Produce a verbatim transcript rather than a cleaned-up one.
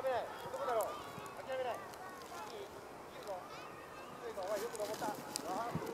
めない。男だろう。諦めない。いい。いいぞ。いいぞ。おい、よく登った。